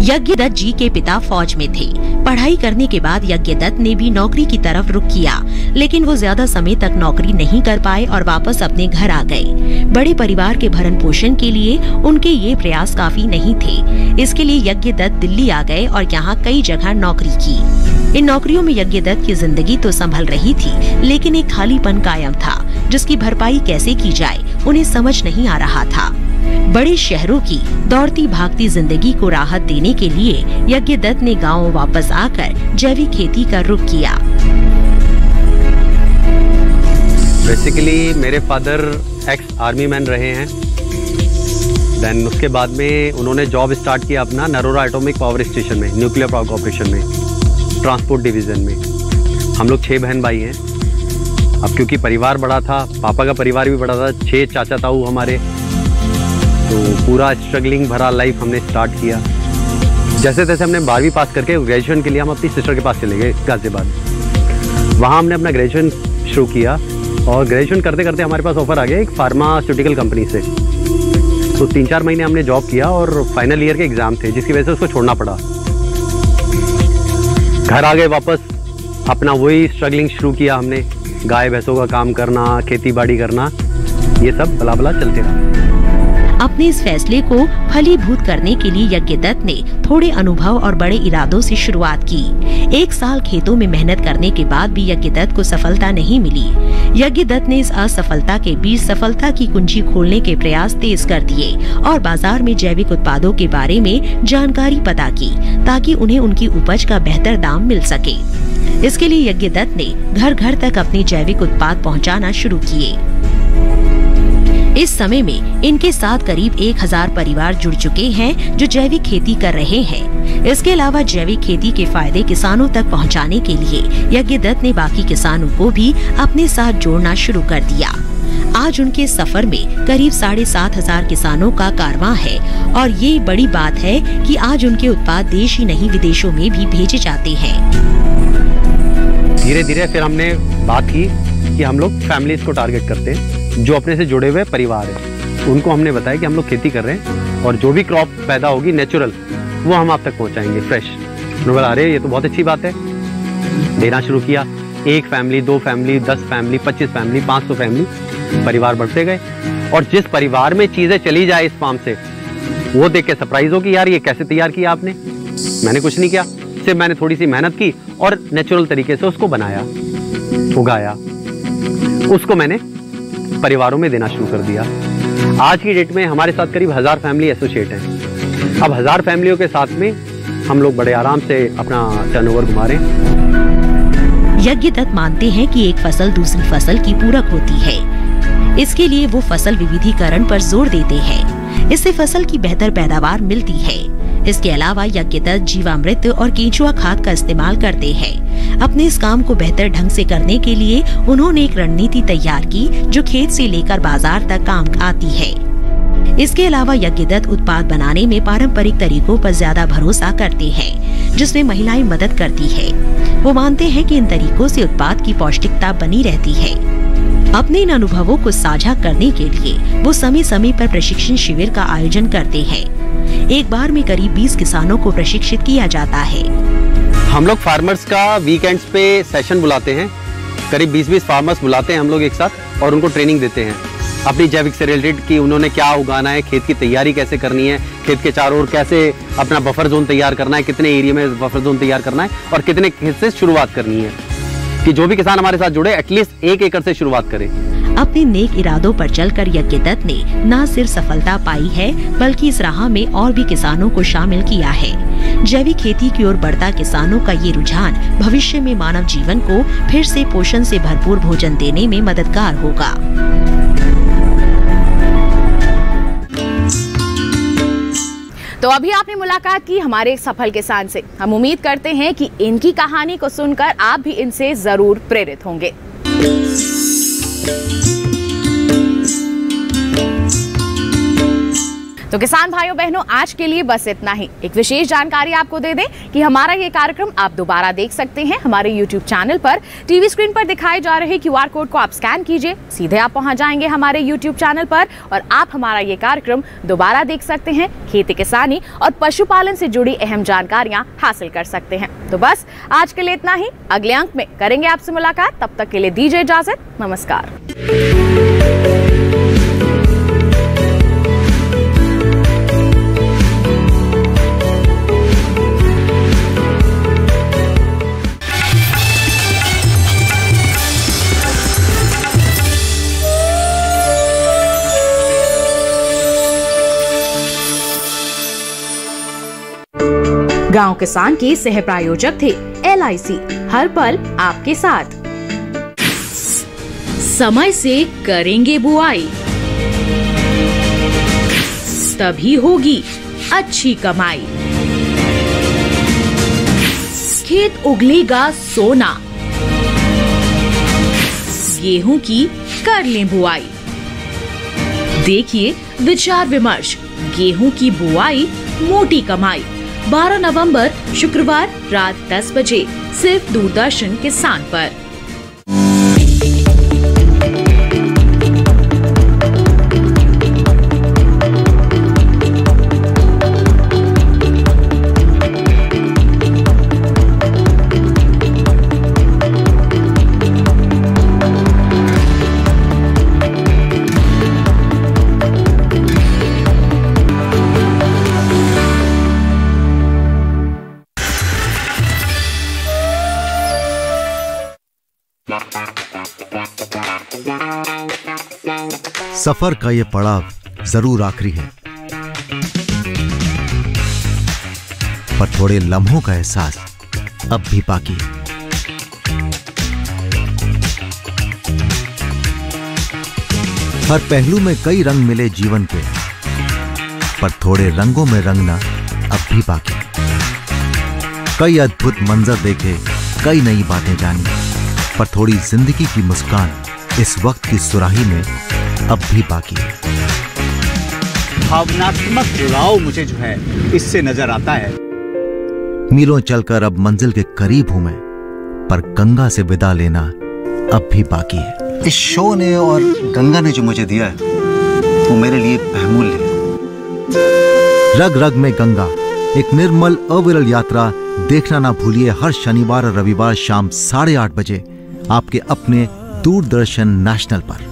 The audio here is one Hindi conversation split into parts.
यज्ञदत्त जी के पिता फौज में थे। पढ़ाई करने के बाद यज्ञदत्त ने भी नौकरी की तरफ रुख किया, लेकिन वो ज्यादा समय तक नौकरी नहीं कर पाए और वापस अपने घर आ गए। बड़े परिवार के भरण पोषण के लिए उनके ये प्रयास काफी नहीं थे। इसके लिए यज्ञदत्त दिल्ली आ गए और यहाँ कई जगह नौकरी की। इन नौकरियों में यज्ञदत्त की जिंदगी तो संभल रही थी, लेकिन एक खालीपन कायम था, जिसकी भरपाई कैसे की जाए उन्हें समझ नहीं आ रहा था। बड़े शहरों की दौड़ती भागती जिंदगी को राहत देने के लिए यज्ञदत्त ने गांव वापस आकर जैविक खेती का रुख किया। बेसिकली मेरे फादर एक्स आर्मी मैन रहे हैं। देन उसके बाद में उन्होंने जॉब स्टार्ट किया अपना नरोरा एटॉमिक पावर स्टेशन में, न्यूक्लियर पावर कॉर्पोरेशन में, ट्रांसपोर्ट डिवीजन में। हम लोग 6 बहन भाई हैं। अब क्योंकि परिवार बड़ा था, पापा का परिवार भी बड़ा था, 6 चाचा ताऊ हमारे, तो पूरा स्ट्रगलिंग भरा लाइफ हमने स्टार्ट किया। जैसे तैसे हमने 12वीं पास करके ग्रेजुएशन के लिए हम अपनी सिस्टर के पास चले गए गाजियाबाद। वहाँ हमने अपना ग्रेजुएशन शुरू किया और ग्रेजुएशन करते करते हमारे पास ऑफर आ गया एक फार्मास्यूटिकल कंपनी से। तो 3-4 महीने हमने जॉब किया और फाइनल ईयर के एग्जाम थे, जिसकी वजह से उसको छोड़ना पड़ा। घर आ गए वापस, अपना वही स्ट्रगलिंग शुरू किया हमने, गाय भैंसों का काम करना, खेती बाड़ी करना, ये सब भला भला चलते रहा। अपने इस फैसले को फलीभूत करने के लिए यज्ञदत्त ने थोड़े अनुभव और बड़े इरादों से शुरुआत की। 1 साल खेतों में मेहनत करने के बाद भी यज्ञदत्त को सफलता नहीं मिली। यज्ञदत्त ने इस असफलता के बीच सफलता की कुंजी खोलने के प्रयास तेज कर दिए और बाजार में जैविक उत्पादों के बारे में जानकारी पता की, ताकि उन्हें उनकी उपज का बेहतर दाम मिल सके। इसके लिए यज्ञदत्त ने घर घर तक अपने जैविक उत्पाद पहुंचाना शुरू किए। इस समय में इनके साथ करीब 1000 परिवार जुड़ चुके हैं जो जैविक खेती कर रहे हैं। इसके अलावा जैविक खेती के फायदे किसानों तक पहुंचाने के लिए यज्ञदत्त ने बाकी किसानों को भी अपने साथ जोड़ना शुरू कर दिया। आज उनके सफर में करीब 7500 किसानों का कारवां है और ये बड़ी बात है कि आज उनके उत्पाद देश ही नहीं विदेशों में भी भेजे जाते हैं। धीरे धीरे फिर हमने बात की कि हम लोग फैमिलीज को टारगेट करते हैं, जो अपने से जुड़े हुए परिवार है। उनको हमने बताया कि हम लोग खेती कर रहे हैं और जो भी क्रॉप पैदा होगी नेचुरल, वो हम आप तक पहुंचाएंगे फ्रेश। उन्होंने बोला अरे ये तो बहुत अच्छी बात है। देना शुरू किया, 1 family, 2 family, 10 family, 25 family, 500 family, परिवार बढ़ते गए। और जिस परिवार में चीजें चली जाए इस फार्म से, वो देख के सरप्राइज हो कि यार ये कैसे तैयार किया आपने। मैंने कुछ नहीं किया, सिर्फ मैंने थोड़ी सी मेहनत की और नेचुरल तरीके से उसको बनाया, उगाया, उसको मैंने परिवारों में देना शुरू कर दिया। आज की डेट में हमारे साथ करीब 1000 फैमिली एसोसिएट हैं। अब 1000 फैमिलियों के साथ में हम लोग बड़े आराम से अपना टर्नओवर घुमा रहे हैं। यज्ञदत्त मानते हैं कि एक फसल दूसरी फसल की पूरक होती है। इसके लिए वो फसल विविधीकरण पर जोर देते हैं। इससे फसल की बेहतर पैदावार मिलती है। इसके अलावा यज्ञदत्त जीवामृत और केंचुआ खाद का इस्तेमाल करते हैं। अपने इस काम को बेहतर ढंग से करने के लिए उन्होंने एक रणनीति तैयार की जो खेत से लेकर बाजार तक काम आती है। इसके अलावा यज्ञदत्त उत्पाद बनाने में पारंपरिक तरीकों पर ज्यादा भरोसा करते हैं, जिसमें महिलाएं मदद करती है। वो मानते हैं कि इन तरीकों से उत्पाद की पौष्टिकता बनी रहती है। अपने इन अनुभवों को साझा करने के लिए वो समय समय पर प्रशिक्षण शिविर का आयोजन करते हैं। एक बार में करीब 20 किसानों को प्रशिक्षित किया जाता है। हम लोग फार्मर्स का वीकेंड्स पे सेशन बुलाते हैं, करीब 20-20 फार्मर्स बुलाते हैं हम लोग एक साथ और उनको ट्रेनिंग देते हैं अपनी जैविक से रिलेटेड कि उन्होंने क्या उगाना है, खेत की तैयारी कैसे करनी है, खेत के चारों ओर कैसे अपना बफर जोन तैयार करना है, कितने एरिया में बफर जोन तैयार करना है और कितने खेत से शुरुआत करनी है, कि जो भी किसान हमारे साथ जुड़े एटलीस्ट 1 एकड़ से शुरुआत करे। अपने नेक इरादों पर चलकर यज्ञदत्त ने न सिर्फ सफलता पाई है, बल्कि इस राह में और भी किसानों को शामिल किया है। जैविक खेती की ओर बढ़ता किसानों का ये रुझान भविष्य में मानव जीवन को फिर से पोषण से भरपूर भोजन देने में मददगार होगा। तो अभी आपने मुलाकात की हमारे एक सफल किसान से। हम उम्मीद करते हैं कि इनकी कहानी को सुनकर आप भी इनसे जरूर प्रेरित होंगे। तो किसान भाइयों बहनों, आज के लिए बस इतना ही। एक विशेष जानकारी आपको दे दें कि हमारा ये कार्यक्रम आप दोबारा देख सकते हैं हमारे YouTube चैनल पर। टीवी स्क्रीन पर दिखाए जा रहे QR कोड को आप स्कैन कीजिए, सीधे आप पहुंच जाएंगे हमारे YouTube चैनल पर और आप हमारा ये कार्यक्रम दोबारा देख सकते हैं। खेती किसानी और पशुपालन से जुड़ी अहम जानकारियां हासिल कर सकते हैं। तो बस आज के लिए इतना ही। अगले अंक में करेंगे आपसे मुलाकात, तब तक के लिए दीजिए इजाजत। नमस्कार। गांव किसान के सह प्रायोजक थे LIC, हर पल आपके साथ। समय से करेंगे बुआई, तभी होगी अच्छी कमाई। खेत उगलेगा सोना, गेहूं की कर लें बुआई। देखिए विचार विमर्श, गेहूं की बुआई मोटी कमाई। 12 नवंबर शुक्रवार रात 10 बजे सिर्फ दूरदर्शन किसान पर। सफर का ये पड़ाव जरूर आखिरी है, पर थोड़े लम्हों का एहसास अब भी बाकी है। हर पहलू में कई रंग मिले जीवन के, पर थोड़े रंगों में रंगना अब भी बाकी है। कई अद्भुत मंजर देखे, कई नई बातें जानी, पर थोड़ी जिंदगी की मुस्कान इस वक्त की सुराही में अब भी बाकी है। भावनात्मक जुड़ाव मुझे जो है इससे नजर आता है। मीलों चलकर अब मंजिल के करीब हूं मैं, पर गंगा से विदा लेना अब भी बाकी है। इस शो ने और गंगा ने जो मुझे दिया है वो मेरे लिए बहुमूल्य है। रग रग में गंगा, एक निर्मल अविरल यात्रा देखना ना भूलिए हर शनिवार और रविवार शाम 8:30 बजे आपके अपने दूरदर्शन नेशनल पर।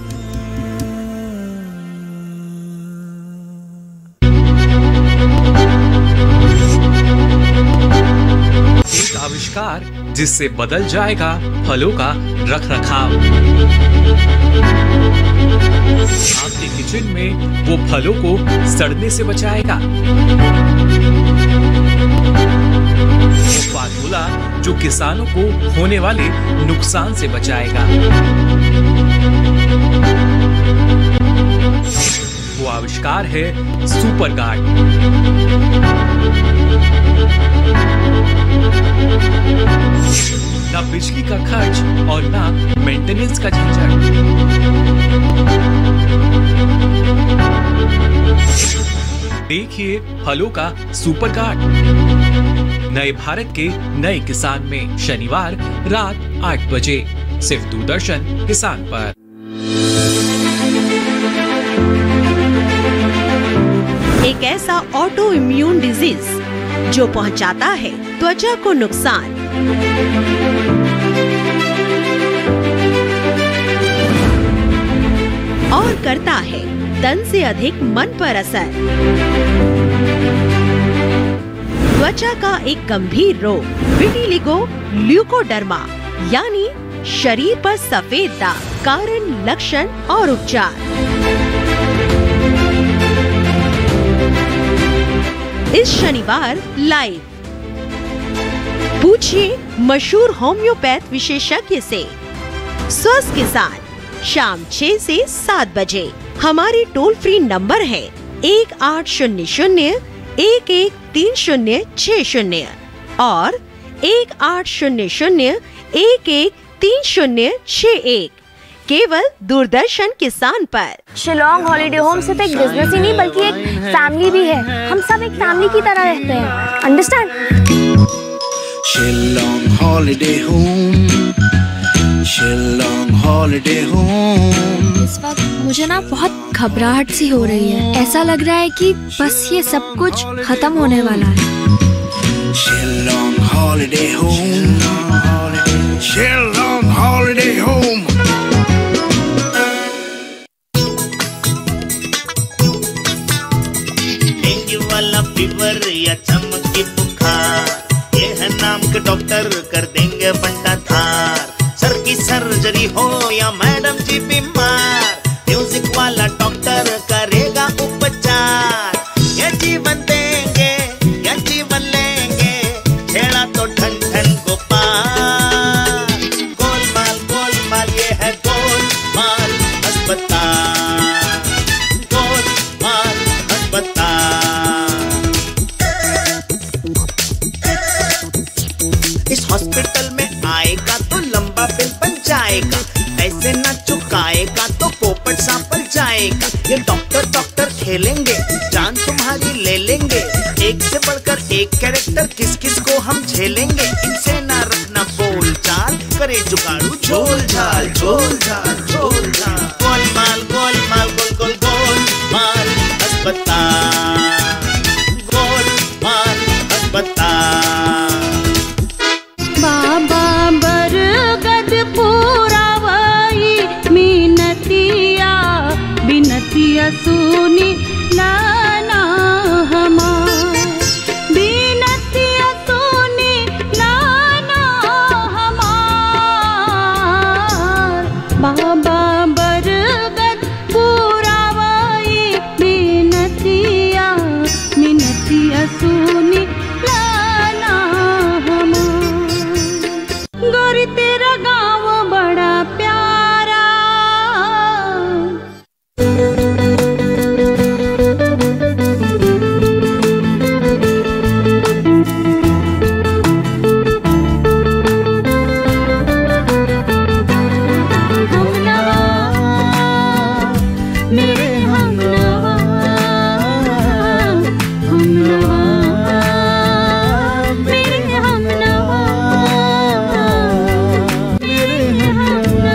आविष्कार जिससे बदल जाएगा फलों का रखरखाव। आपके किचन में वो फलों को सड़ने से बचाएगा। वो फार्मूला जो किसानों को होने वाले नुकसान से बचाएगा। वो आविष्कार है सुपर गार्ड। ना बिजली का खर्च और ना मेंटेनेंस का झंझट। देखिए फलों का सुपर गार्ड नए भारत के नए किसान में शनिवार रात 8 बजे सिर्फ दूरदर्शन किसान पर। एक ऐसा ऑटो इम्यून डिजीज जो पहुंचाता है त्वचा को नुकसान, और करता है तन से अधिक मन पर असर। त्वचा का एक गंभीर रोग विटिलिगो ल्यूकोडर्मा यानी शरीर पर सफेद दाग, कारण, लक्षण और उपचार। इस शनिवार लाइव पूछिए मशहूर होम्योपैथ विशेषज्ञ से। स्वस्थ किसान शाम 6 से 7 बजे। हमारे टोल फ्री नंबर है 1800-113060 और 1800-113061। केवल दूरदर्शन किसान पर। शिलोंग हॉलिडे होम सिर्फ एक बिजनेस ही नहीं बल्कि एक फैमिली भी है। हम सब एक फैमिली की तरह रहते हैं, understand? Shillong holiday home, Shillong holiday home. इस वक्त मुझे ना बहुत घबराहट सी हो रही है। ऐसा लग रहा है कि बस ये सब कुछ खत्म होने वाला है। Shillong holiday home, Shillong holiday home. Dengue वाला फीवर या चमकी बुखार, ये है नाम के डॉक्टर कर देंगे बंटा धार। सर की सर्जरी हो या मैडम जी बीमार, म्यूजिक वाला डॉक्टर करेगा उपचार। ये जीवन देंगे या जीवन लेंगे, छेड़ा तो ठन ठन को पार। गोलमाल गोलमाल ये है गोलमाल अस्पताल, गोलमाल अस्पताल। इस हॉस्पिटल में आएगा तो लंबा बिल बन जाएगा, ऐसे ना चुकाएगा तो पोपट सांपल जाएगा। ये डॉक्टर डॉक्टर खेलेंगे, जान तुम्हारी ले लेंगे। एक से बढ़कर एक कैरेक्टर किस किस को हम झेलेंगे। इनसे ना रखना बोल चाल, करे जुगाड़ू झोल झाल झोल झाल झोल झाल। गोलमाल गोलमाल गोल गोल गोलमाल अस्पताल, गोलमाल अस्पताल। बाबा बरगद पुरावाई मिनतिया, बिनतिया सुनी लाना हमार, बिनतिया सुनी लाना हमार। बाबा बरगद पुरावाई मिनतिया, मिनतिया सुनी लाना हमार। गोरी तेरा गाँव बड़ा प्यारा, हमनवा मेरे हमनवा, हमनवा मेरे हमनवा, मेरे हमनवा।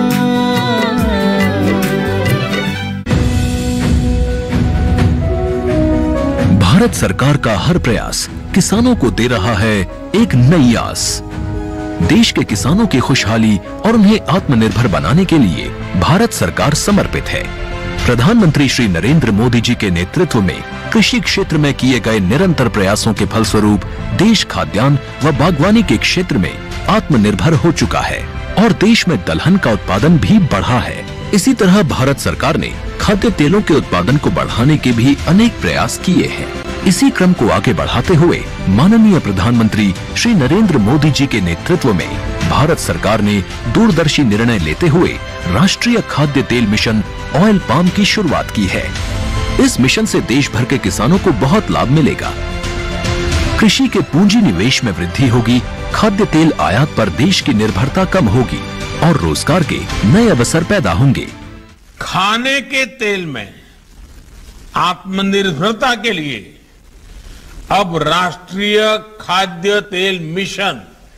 भारत सरकार का हर प्रयास किसानों को दे रहा है एक नई आस। देश के किसानों की खुशहाली और उन्हें आत्मनिर्भर बनाने के लिए भारत सरकार समर्पित है। प्रधानमंत्री श्री नरेंद्र मोदी जी के नेतृत्व में कृषि क्षेत्र में किए गए निरंतर प्रयासों के फलस्वरूप देश खाद्यान्न व बागवानी के क्षेत्र में आत्मनिर्भर हो चुका है और देश में दलहन का उत्पादन भी बढ़ा है। इसी तरह भारत सरकार ने खाद्य तेलों के उत्पादन को बढ़ाने के भी अनेक प्रयास किए हैं। इसी क्रम को आगे बढ़ाते हुए माननीय प्रधानमंत्री श्री नरेंद्र मोदी जी के नेतृत्व में भारत सरकार ने दूरदर्शी निर्णय लेते हुए राष्ट्रीय खाद्य तेल मिशन ऑयल पाम की शुरुआत की है। इस मिशन से देश भर के किसानों को बहुत लाभ मिलेगा। कृषि के पूंजी निवेश में वृद्धि होगी, खाद्य तेल आयात पर देश की निर्भरता कम होगी और रोजगार के नए अवसर पैदा होंगे। खाने के तेल में आत्मनिर्भरता के लिए अब राष्ट्रीय खाद्य तेल मिशन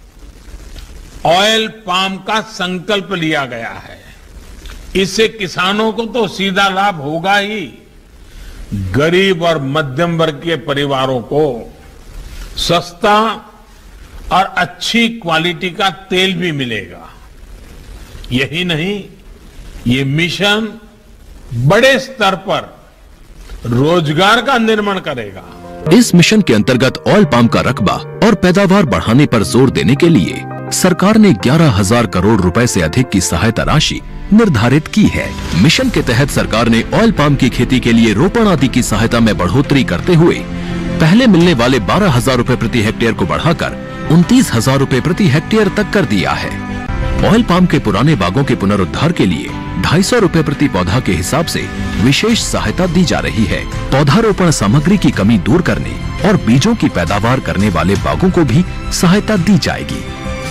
ऑयल पाम का संकल्प लिया गया है। इससे किसानों को तो सीधा लाभ होगा ही, गरीब और मध्यम वर्ग के परिवारों को सस्ता और अच्छी क्वालिटी का तेल भी मिलेगा। यही नहीं, ये मिशन बड़े स्तर पर रोजगार का निर्माण करेगा। इस मिशन के अंतर्गत ऑयल पाम का रकबा और पैदावार बढ़ाने पर जोर देने के लिए सरकार ने 11,000 करोड़ रुपए से अधिक की सहायता राशि निर्धारित की है। मिशन के तहत सरकार ने ऑयल पाम की खेती के लिए रोपण आदि की सहायता में बढ़ोतरी करते हुए पहले मिलने वाले 12,000 रुपए प्रति हेक्टेयर को बढ़ाकर 29,000 रुपए प्रति हेक्टेयर तक कर दिया है। ऑयल पाम के पुराने बागों के पुनरुद्धार के लिए 250 रुपए प्रति पौधा के हिसाब से विशेष सहायता दी जा रही है। पौधारोपण सामग्री की कमी दूर करने और बीजों की पैदावार करने वाले बागों को भी सहायता दी जाएगी।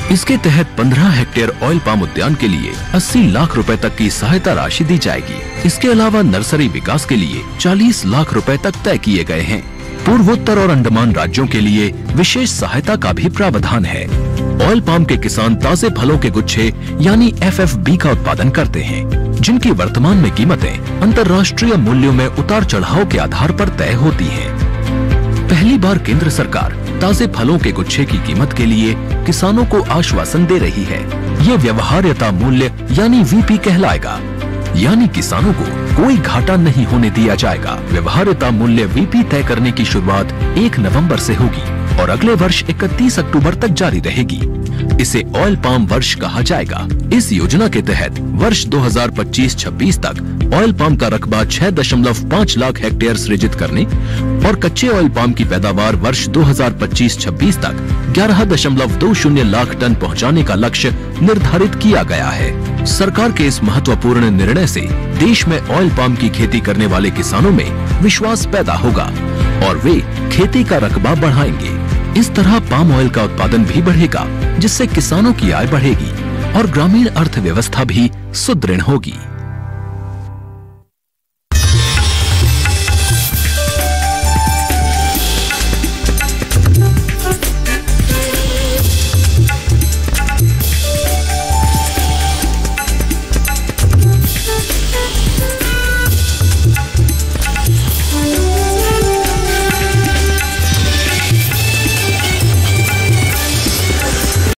इसके तहत 15 हेक्टेयर ऑयल पाम उद्यान के लिए 80 लाख रुपए तक की सहायता राशि दी जाएगी। इसके अलावा नर्सरी विकास के लिए 40 लाख रुपए तक तय किए गए हैं। पूर्वोत्तर और अंडमान राज्यों के लिए विशेष सहायता का भी प्रावधान है। ऑयल पाम के किसान ताजे फलों के गुच्छे यानी FFB का उत्पादन करते हैं, जिनकी वर्तमान में कीमतें अंतर्राष्ट्रीय मूल्यों में उतार चढ़ाव के आधार पर तय होती हैं। पहली बार केंद्र सरकार ताजे फलों के गुच्छे की कीमत के लिए किसानों को आश्वासन दे रही है। ये व्यवहार्यता मूल्य यानी VP कहलाएगा, यानी किसानों को कोई घाटा नहीं होने दिया जाएगा। व्यवहार्यता मूल्य VP तय करने की शुरुआत 1 नवंबर से होगी और अगले वर्ष 31 अक्टूबर तक जारी रहेगी। इसे ऑयल पाम वर्ष कहा जाएगा। इस योजना के तहत वर्ष 2025-26 तक ऑयल पाम का रकबा 6.5 लाख हेक्टेयर सृजित करने और कच्चे ऑयल पाम की पैदावार वर्ष 2025-26 तक 11.20 लाख टन पहुंचाने का लक्ष्य निर्धारित किया गया है। सरकार के इस महत्वपूर्ण निर्णय से देश में ऑयल पाम की खेती करने वाले किसानों में विश्वास पैदा होगा और वे खेती का रकबा बढ़ाएंगे। इस तरह पाम ऑयल का उत्पादन भी बढ़ेगा, जिससे किसानों की आय बढ़ेगी और ग्रामीण अर्थव्यवस्था भी सुदृढ़ होगी।